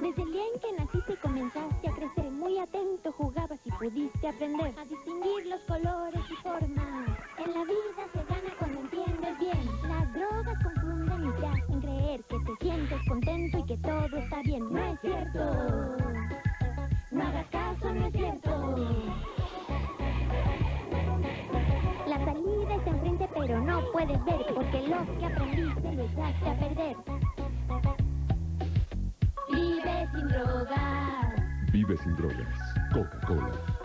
Desde el día en que naciste y comenzaste a crecer, muy atento jugabas y pudiste aprender a distinguir los colores y formas. En la vida se gana cuando entiendes bien. Las drogas confunden y te hacen creer que te sientes contento y que todo está bien. No es cierto. No hagas caso, no es cierto. La salida está enfrente pero no puedes ver, porque lo que aprendiste lo echaste a perder. Vive sin drogas. Vive sin drogas. Coca-Cola.